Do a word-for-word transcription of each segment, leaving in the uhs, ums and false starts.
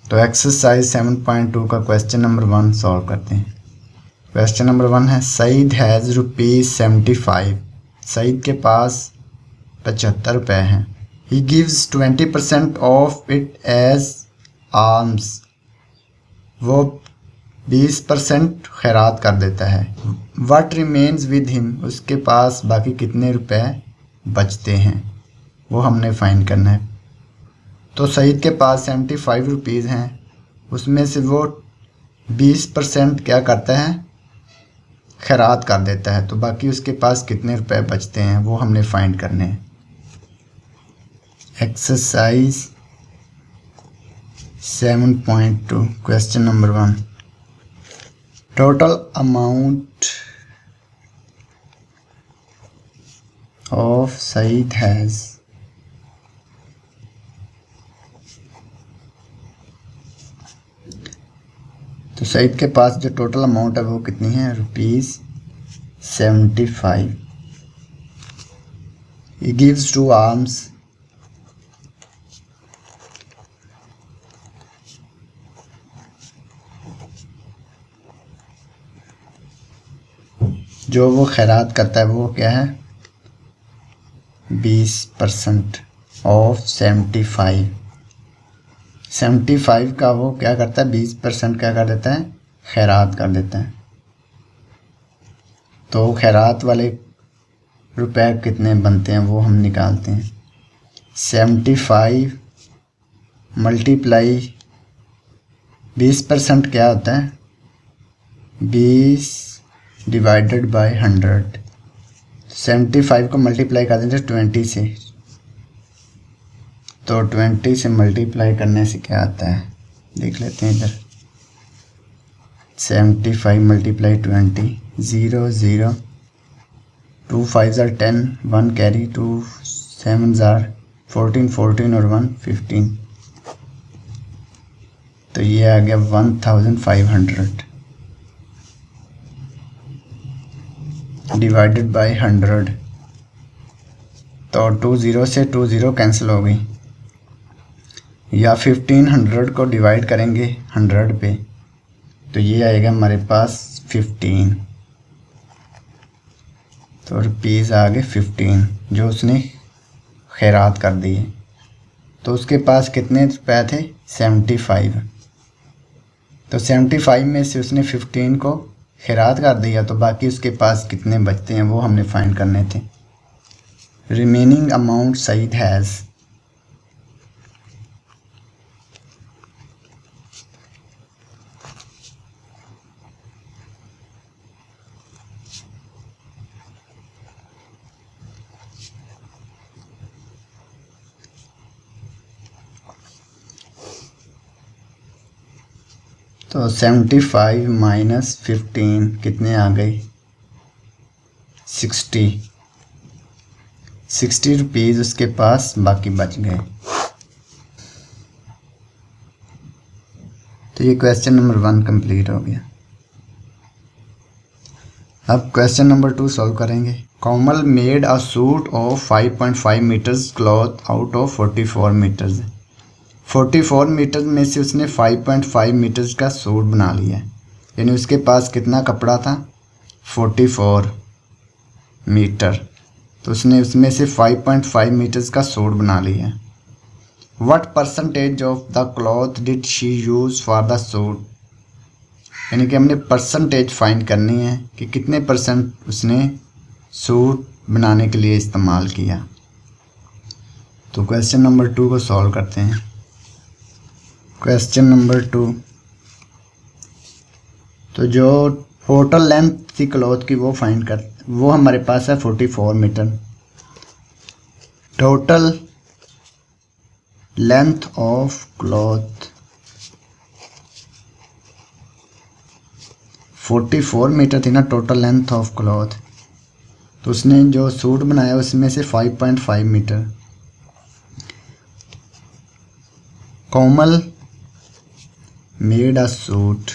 तो exercise seven point two का question number one solve करते हैं। क्वेश्चन नंबर वन है Saeed has rupees seventy five. Saeed के पास पचहत्तर रुपये हैं। He gives twenty percent of it as arms. वो बीस परसेंट खैरात कर देता है। What remains with him. उसके पास बाकी कितने रुपए बचते हैं वो हमने फाइंड करना है। तो सईद के पास सेवेंटी फाइव रुपीज़ हैं, उसमें से वो बीस परसेंट क्या करता है, खैरात कर देता है। तो बाकी उसके पास कितने रुपए बचते हैं वो हमने फाइंड करने हैं। Exercise seven point two question number one, total amount of Saeed has तो सईद के पास जो टोटल अमाउंट है वो कितनी है, rupees seventy five. He gives to arms. जो वो खैरात करता है वो क्या है, बीस percent of seventy five. Seventy five का वो क्या करता है, बीस परसेंट क्या कर देता है, खैरात कर देता है। तो खैरात वाले रुपए कितने बनते हैं वो हम निकालते हैं। सेवेंटी फाइव मल्टीप्लाई बीस परसेंट क्या होता है, बीस divided by hundred. Seventy five को मल्टीप्लाई कर देते ट्वेंटी से, तो ट्वेंटी से मल्टीप्लाई करने से क्या आता है देख लेते हैं इधर। Seventy five multiply twenty, zero zero, two five ज़ार ten, one carry, two seven ज़ार फोर्टीन, फोर्टीन और वन फिफ्टीन। तो ये आ गया one thousand five hundred divided by hundred. तो टू ज़ीरो से टू ज़ीरो कैंसिल हो गई, या फिफ्टीन हंड्रेड को डिवाइड करेंगे हंड्रेड पे तो ये आएगा हमारे पास फिफ्टीन। तो रुपीज़ आ गए फिफ्टीन जो उसने खैरात कर दिए। तो उसके पास कितने रुपए थे, सेवेंटी फाइव। तो सेवेंटी फाइव में से उसने फिफ्टीन को खैरात कर दिया, तो बाकी उसके पास कितने बचते हैं वो हमने फाइंड करने थे। Remaining amount Saeed has. तो सेवेंटी फाइव माइनस फिफ्टीन कितने आ गए, सिक्सटी। सिक्सटी रुपीज़ उसके पास बाकी बच गए। तो ये क्वेश्चन नंबर वन कंप्लीट हो गया। अब क्वेश्चन नंबर टू सॉल्व करेंगे। Komal made a suit of five point five metres cloth out of forty four metres. Forty four metre में से उसने फाइव पॉइंट फाइव मीटर्स का सूट बना लिया, यानी उसके पास कितना कपड़ा था, फोर्टी फोर मीटर। तो उसने उसमें से फाइव पॉइंट फाइव मीटर्स का सूट बना लिया। What percentage of the cloth did she use for the suit. यानी कि हमने परसेंटेज फाइंड करनी है कि कितने परसेंट उसने सूट बनाने के लिए इस्तेमाल किया। तो क्वेश्चन नंबर टू को सॉल्व करते हैं। क्वेश्चन नंबर टू, तो जो टोटल लेंथ थी क्लॉथ की वो फाइंड कर, वो हमारे पास है forty four metre. Total length of cloth forty four metre थी ना टोटल लेंथ ऑफ क्लॉथ। तो उसने जो सूट बनाया उसमें से five point five metre. Komal made a suit,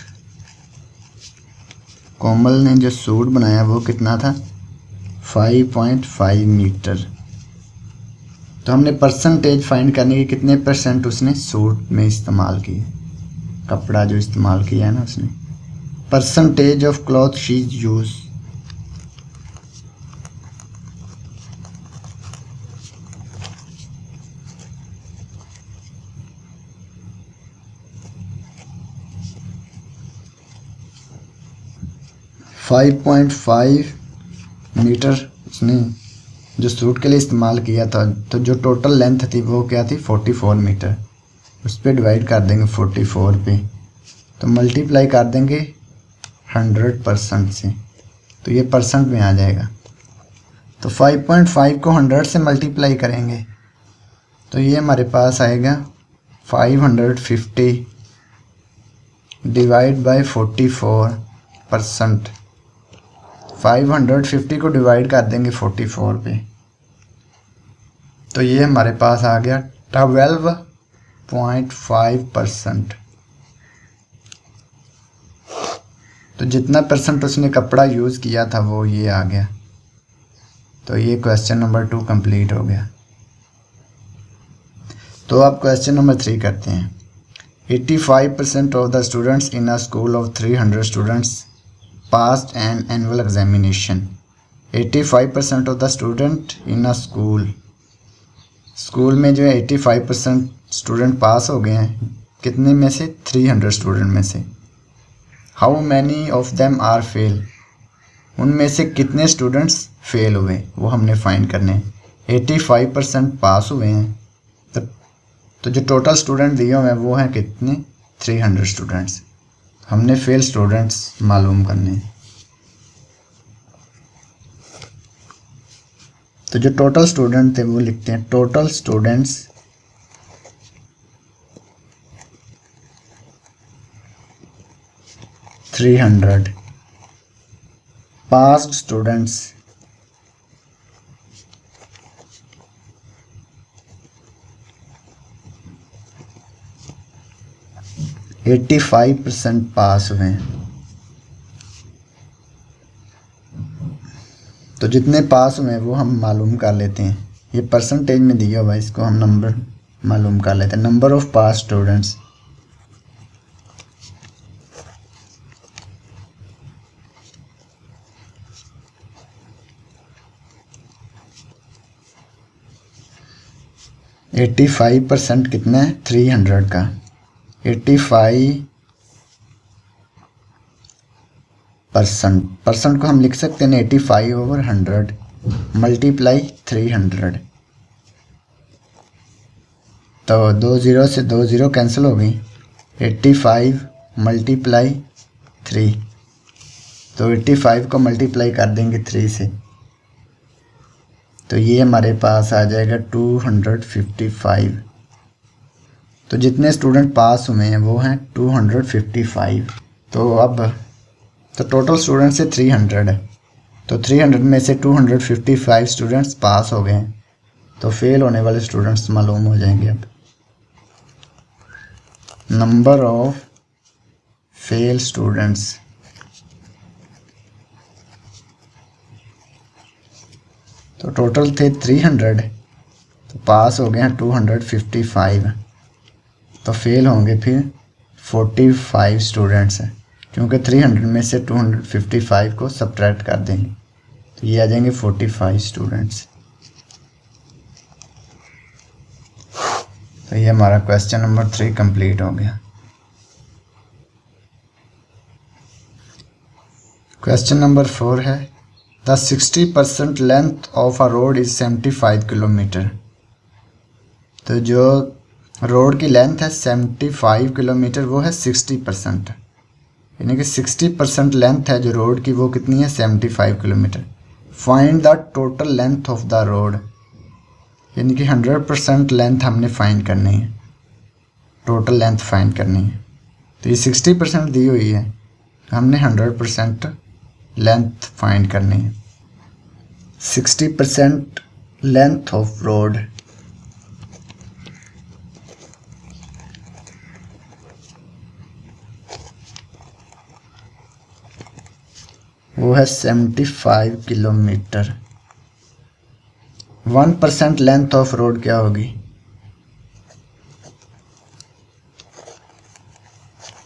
Komal ने जो सूट बनाया वो कितना था, फाइव पॉइंट फाइव मीटर। तो हमने परसेंटेज फाइंड करने के कितने परसेंट उसने सूट में इस्तेमाल किए। कपड़ा जो इस्तेमाल किया है ना उसने। Percentage of cloth she use, five point five metre उसने जो सूट के लिए इस्तेमाल किया था, तो जो टोटल लेंथ थी वो क्या थी, फोर्टी फोर मीटर। उस पर डिवाइड कर देंगे फोर्टी फोर पे, तो मल्टीप्लाई कर देंगे हंड्रेड परसेंट से, तो ये परसेंट में आ जाएगा। तो फाइव पॉइंट फाइव को हंड्रेड से मल्टीप्लाई करेंगे तो ये हमारे पास आएगा five hundred fifty divide by forty four percent. Five hundred fifty को डिवाइड कर देंगे फोर्टी फोर पे, तो ये हमारे पास आ गया ट्वेल्व पॉइंट फाइव परसेंट। तो जितना परसेंट उसने कपड़ा यूज़ किया था वो ये आ गया। तो ये क्वेश्चन नंबर टू कंप्लीट हो गया। तो अब क्वेश्चन नंबर थ्री करते हैं। Eighty five percent of the students in a school of three hundred students passed an annual examination. Eighty five percent of the student in a school, school में जो है eighty five percent student pass हो गए हैं, कितने में से, three hundred student में से। How many of them are fail, उनमें से कितने स्टूडेंट्स फेल हुए वो हमने फाइंड करने हैं। एटी फाइव परसेंट पास हुए हैं, तो, तो जो टोटल स्टूडेंट दिए हुए हैं वो हैं कितने, थ्री हंड्रेड स्टूडेंट्स। हमने फेल स्टूडेंट्स मालूम करने हैं। तो जो टोटल स्टूडेंट थे वो लिखते हैं total students three hundred, passed students eighty five percent pass हुए हैं। तो जितने पास हुए हैं वो हम मालूम कर लेते हैं। ये परसेंटेज में दिया हुआ है, इसको हम नंबर मालूम कर लेते हैं। Number of pass students, eighty five percent कितना है, थ्री हंड्रेड का। एटी फाइव परसेंट, परसेंट को हम लिख सकते हैं eighty five over hundred multiply three hundred. तो दो ज़ीरो से दो ज़ीरो कैंसिल हो गई, एटी फाइव मल्टीप्लाई थ्री, तो एटी फाइव को मल्टीप्लाई कर देंगे थ्री से, तो ये हमारे पास आ जाएगा टू हंड्रेड फिफ्टी फाइव। तो जितने स्टूडेंट पास हुए हैं वो हैं टू हंड्रेड फिफ्टी फाइव। तो अब तो टोटल स्टूडेंट से थ्री हंड्रेड है, तो थ्री हंड्रेड में से two hundred fifty five students pass हो गए हैं, तो फेल होने वाले स्टूडेंट्स मालूम हो जाएंगे। अब नंबर ऑफ फेल स्टूडेंट्स, तो टोटल थे थ्री हंड्रेड, तो पास हो गए हैं टू हंड्रेड फिफ्टी फाइव, तो फेल होंगे फिर फोर्टी फाइव स्टूडेंट्स हैं, क्योंकि थ्री हंड्रेड में से टू हंड्रेड फिफ्टी फाइव को सब्ट्रैक्ट कर देंगे, तो ये आ जाएंगे फोर्टी फाइव स्टूडेंट्स। तो ये हमारा क्वेश्चन नंबर थ्री कंप्लीट हो गया। क्वेश्चन नंबर फोर है, the sixty percent length of a road is seventy five kilometre. तो जो रोड की लेंथ है सेवेंटी फाइव किलोमीटर, वो है सिक्सटी परसेंट, यानी कि सिक्सटी परसेंट लेंथ है जो रोड की, वो कितनी है, seventy five kilometre. Find the total length of the road, यानी कि हंड्रेड परसेंट लेंथ हमने फाइंड करनी है, टोटल लेंथ फाइंड करनी है। तो ये सिक्सटी परसेंट दी हुई है, हमने हंड्रेड परसेंट लेंथ फाइंड करनी है। Sixty percent length of road, वो है seventy five kilometre. One percent length of road क्या होगी,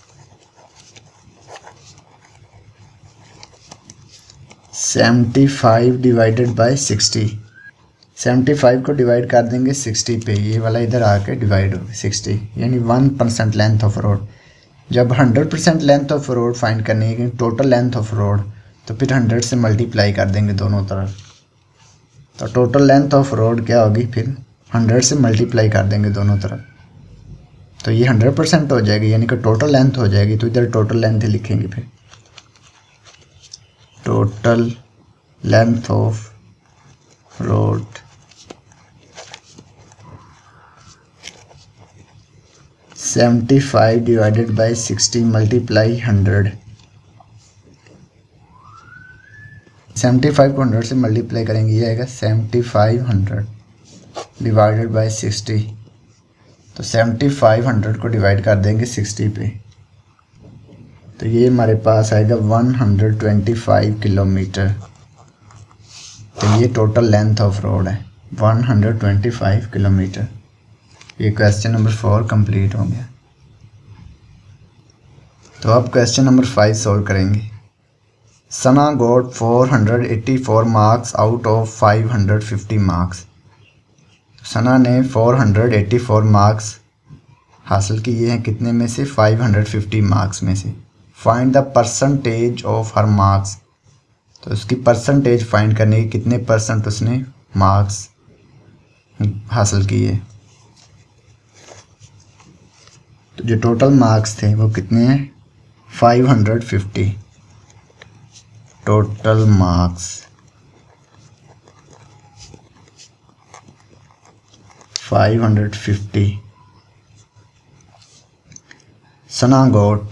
seventy five divided by sixty, seventy five को डिवाइड कर देंगे सिक्सटी पे, ये वाला इधर आके डिवाइड होगा सिक्सटी, यानी one percent length of road. जब hundred percent length of road find करनी है, टोटल लेंथ ऑफ रोड, तो फिर हंड्रेड से मल्टीप्लाई कर देंगे दोनों तरफ। तो टोटल लेंथ ऑफ रोड क्या होगी, फिर हंड्रेड से मल्टीप्लाई कर देंगे दोनों तरफ, तो ये हंड्रेड परसेंट हो जाएगी, यानी कि टोटल लेंथ हो जाएगी। तो इधर टोटल लेंथ ही लिखेंगे, फिर total length of road seventy five divided by sixty multiply hundred. Seventy five को हंड्रेड से मल्टीप्लाई करेंगे, ये आएगा seventy five hundred divided by sixty. तो सेवेंटी फाइव हंड्रेड को डिवाइड कर देंगे सिक्सटी पे, तो ये हमारे पास आएगा one hundred twenty five kilometre. तो ये टोटल लेंथ ऑफ रोड है one hundred twenty five kilometre. ये क्वेश्चन नंबर फोर कंप्लीट हो गया। तो अब क्वेश्चन नंबर फाइव सॉल्व करेंगे। Sana got four hundred eighty four marks out of five hundred fifty marks. Sana ने four hundred eighty four marks हासिल किए हैं, कितने में से, फाइव हंड्रेड फिफ्टी मार्क्स में से। Find the percentage of her marks. तो उसकी परसेंटेज फाइंड करने की, कितने परसेंट उसने मार्क्स हासिल किए। तो जो टोटल मार्क्स थे वो कितने हैं, five hundred fifty total marks. Five hundred fifty Sana got,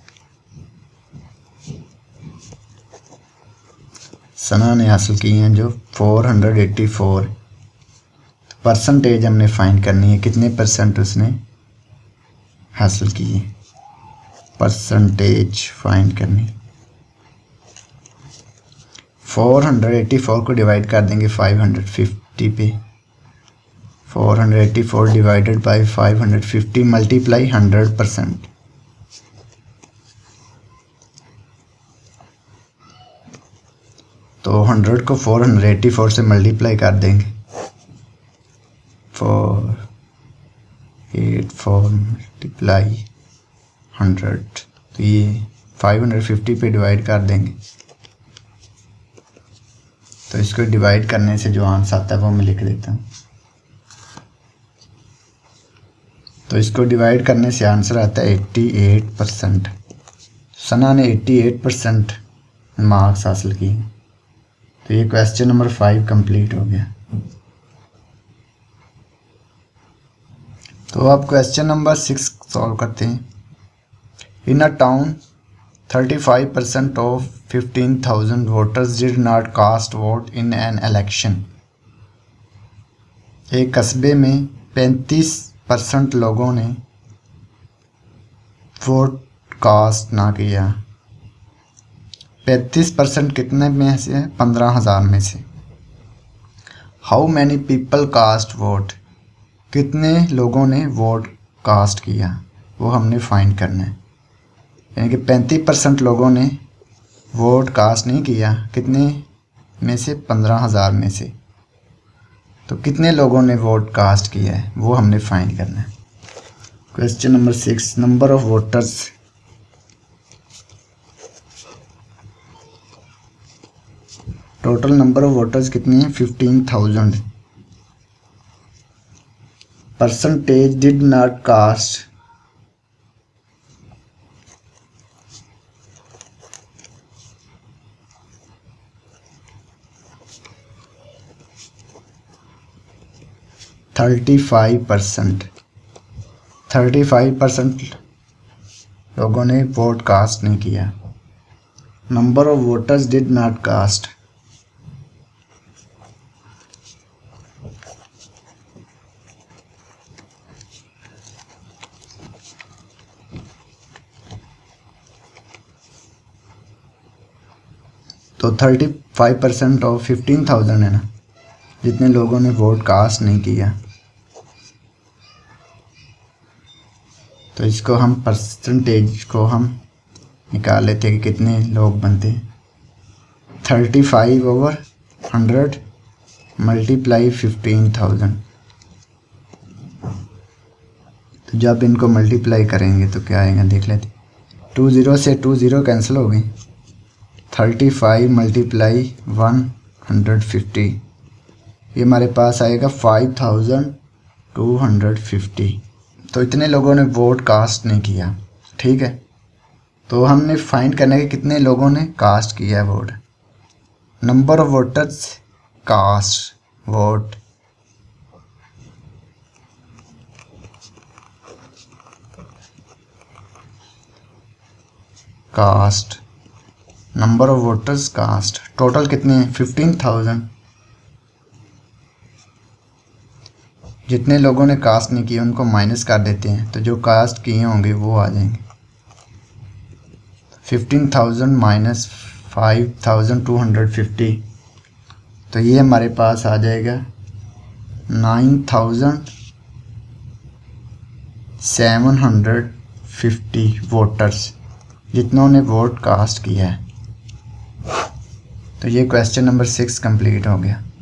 Sana ने हासिल की हैं जो four hundred eighty four. Percentage हमने फाइंड करनी है, कितने परसेंट उसने हासिल किए, परसेंटेज फाइंड करनी। फोर हंड्रेड एटी फोर को डिवाइड कर देंगे फाइव हंड्रेड फिफ्टी पे। Four hundred eighty four divided by five hundred fifty multiply hundred percent. तो हंड्रेड को फोर हंड्रेड एटी फोर से मल्टीप्लाई कर देंगे, four eight four multiply hundred, तो ये फाइव हंड्रेड फिफ्टी पे डिवाइड कर देंगे। तो इसको डिवाइड करने से जो आंसर आता है वो मैं लिख देता हूँ। तो इसको डिवाइड करने से आंसर आता है एट्टी एट परसेंट। सना ने एट्टी एट परसेंट मार्क्स हासिल किए। तो ये क्वेश्चन नंबर फाइव कंप्लीट हो गया। तो अब क्वेश्चन नंबर सिक्स सॉल्व करते हैं। In a town thirty five percent of fifteen thousand voters did not cast vote in an election. एक कस्बे में पैंतीस परसेंट लोगों ने वोट कास्ट ना किया। पैंतीस परसेंट कितने में से है, पंद्रह हज़ार में से। How many people cast vote, कितने लोगों ने वोट कास्ट किया, वो हमने फाइंड करना है। यानी कि पैंतीस परसेंट लोगों ने वोट कास्ट नहीं किया, कितने में से, पंद्रह हज़ार में से। तो कितने लोगों ने वोट कास्ट किया है वो हमने फाइंड करना है। Question number six, number of voters. Total number of voters कितनी है, fifteen thousand. Percentage did not cast, thirty five percent. Thirty five percent लोगों ने वोट कास्ट नहीं किया। Number of voters did not cast, तो thirty five percent of fifteen thousand है ना, जितने लोगों ने वोट कास्ट नहीं किया। तो इसको हम परसेंटेज को हम निकाल लेते हैं कि कितने लोग बनते हैं। Thirty five over hundred multiply fifteen thousand. तो जब इनको मल्टीप्लाई करेंगे तो क्या आएगा देख लेते। टू ज़ीरो से टू ज़ीरो कैंसिल हो गई। Thirty five multiply one hundred fifty, ये हमारे पास आएगा five thousand two hundred fifty. तो इतने लोगों ने वोट कास्ट नहीं किया, ठीक है। तो हमने फाइंड करना है कि कितने लोगों ने कास्ट किया है vote. Number of voters cast vote, cast number of voters cast, total कितने हैं फिफ्टीन थाउजेंड। जितने लोगों ने कास्ट नहीं किए उनको माइनस कर देते हैं, तो जो कास्ट किए होंगे वो आ जाएंगे। Fifteen thousand minus five thousand two hundred fifty, तो ये हमारे पास आ जाएगा nine thousand seven hundred fifty voters, जितनों ने वोट कास्ट किया है। तो ये क्वेश्चन नंबर सिक्स कंप्लीट हो गया।